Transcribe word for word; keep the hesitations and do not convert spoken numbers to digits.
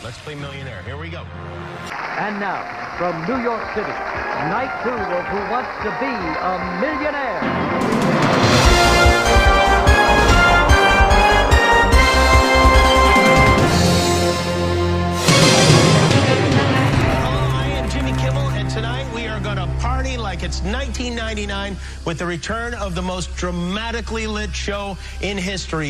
Let's play Millionaire. Here we go. And now, from New York City, night two of Who Wants to Be a Millionaire? Party like it's nineteen ninety-nine with the return of the most dramatically lit show in history.